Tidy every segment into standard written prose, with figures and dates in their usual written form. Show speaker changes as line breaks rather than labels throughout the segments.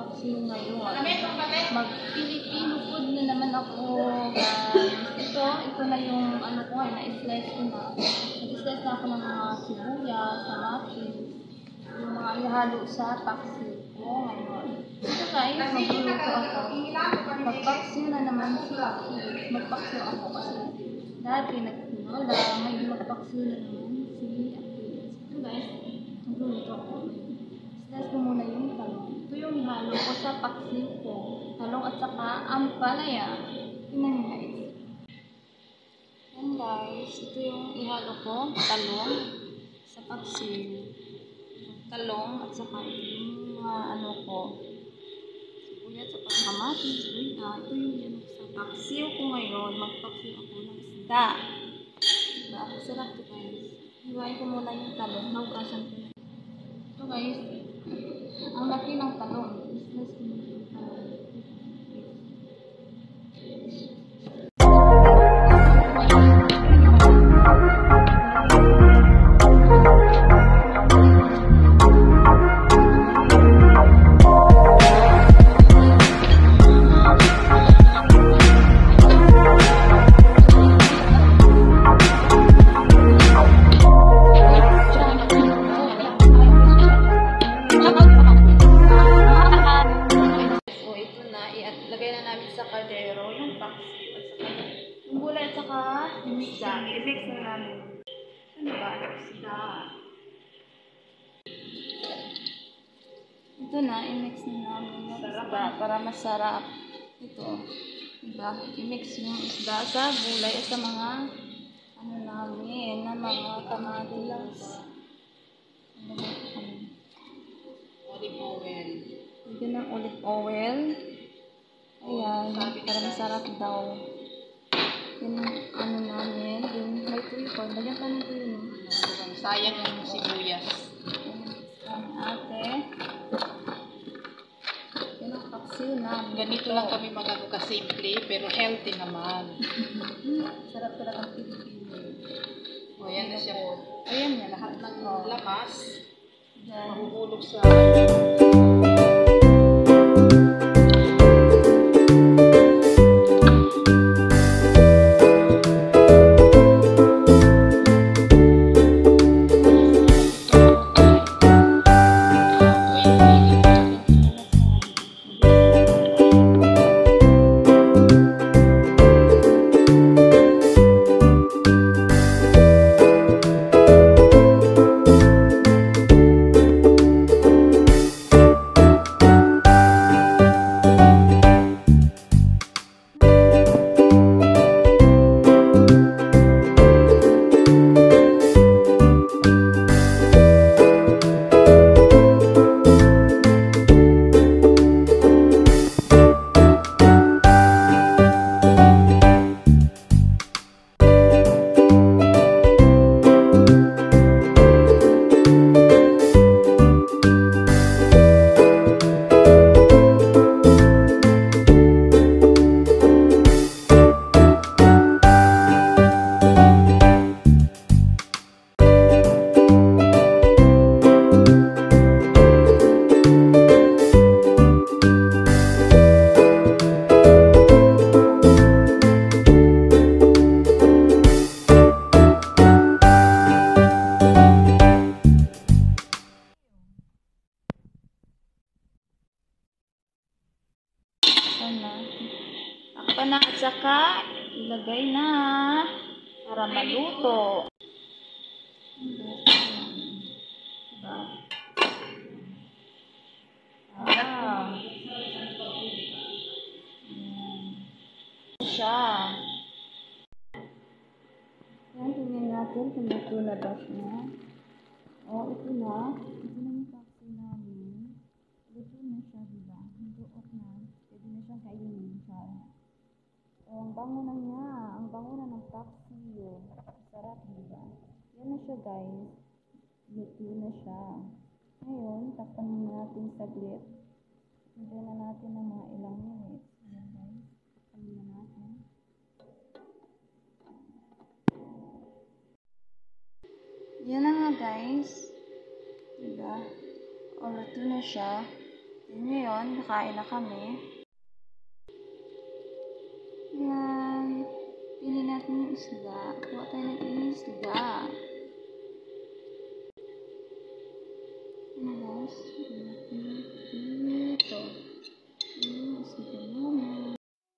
paksiw ngayon. Mag-Filipino food na naman ako, guys. Ito na yung ano ko, na-slice ko na. Nag-slice na ako ng mga sibuyas, kamatis, yung mga ihalo sa paksiw ko ngayon. Ito guys, magluluto ako. Magpaksiw na naman si paksiw. Magpaksiw ako kasi dati nagtinola, ngayon magpaksiw na naman si Akil. Ito guys, magluluto ako. Slice ko muna yung talong. Ito yung ihalo ko sa paksiw ko. Talong at saka ampalaya. Tingnan nyo guys. Yan guys, ito yung ihalo ko, talong sa paksiw. Talong at saka yung mga ano ko. Sibuyas at saka kamatis. Ito yung yan sa paksiw ko ngayon. Magpaksiw ako ng isda. Diba? Sarap ito guys. Hiwain ko muna yung talong. Naugasan ko na. Ito guys. Ang laki ng talong. Islas ko muna yung talong. Lagay na namin sa kaldero yung paksiw at saka yung gulay at saka yung isda. I-mix na namin. Ano ba? Isda. Ito na, i-mix na namin yung isda para masarap. Ito. Diba? I-mix yung isda sa gulay at sa mga ano namin, na mga kamatis.
Olive oil.
Lagyan ng olive oil. Ayan, para masarap daw. Yung ano namin, yung may tuyo ko. Lagyan pa ng tuyo, no?
Sayang yung sibuyas.
Ang ate. Yan ang paksiw na.
Ganito lang kami magano kasimple, pero healthy naman.
Sarap talaga ang Pilipino.
O, ayan na siya.
Ayan yan,
Lahat ng lamas,
yan.
mahuhulog sa... Takpan na at saka ilagay na para maluto. Diba? Siya. Yan, tingnan natin kung luto na ba siya. Ito na. Ito na yung paksiw namin. Luto na siya, diba? Luto na. Pwede na siyang kainin siya. Ang bango na niya. Ang bango na ng paksiw. Sarap, diba? Yan na siya, guys. Luto na siya. Ngayon, takpan na natin saglit. Hindi na natin ng mga ilang minutes. Ayan, guys. Takpan na natin. Yan na nga, guys. Diba? Luto na siya. Ngayon, kakain na kami. Yan. Pili natin yung isda. Kuha tayo ng isda. Ano guys? Ito. Yung isda naman.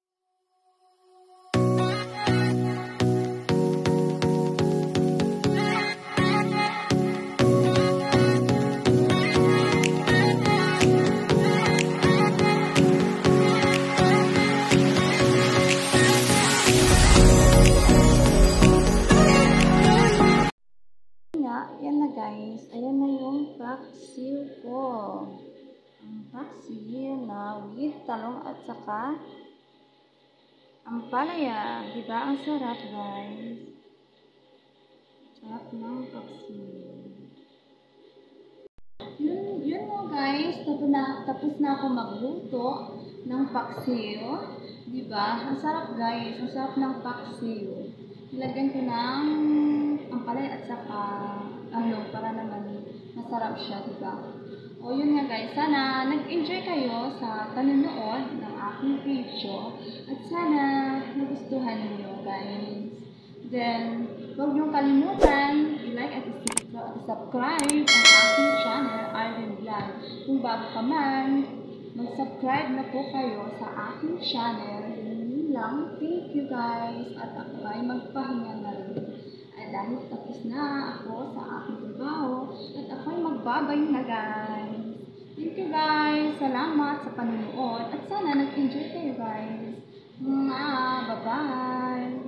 Yan na guys, ayan na yung paksiw ko. Ang paksiw na with talong at saka ang palaya. Diba? Ang sarap guys. Sarap ng paksiw. Yun mo guys, tapos na ako magluto ng paksiw. Diba? Ang sarap guys, ang sarap ng paksiw. Ilagyan ko ng ampalaya at saka para naman masarap siya, diba? O yun nga guys, sana nag-enjoy kayo sa panonood ng aking video at sana nagustuhan niyo guys. Then, huwag niyong kalimutan i-like at subscribe ang aking channel, RLENE. Kung bago ka man, mag-subscribe na po kayo sa aking channel. Yun lang. Thank you guys. At ako ay magpahinga na rin. Dahil tapos na ako sa aking trabaho at ako ay magbabay na guys. Thank you guys. Salamat sa panonood at sana nag-enjoy kayo guys. Bye-bye.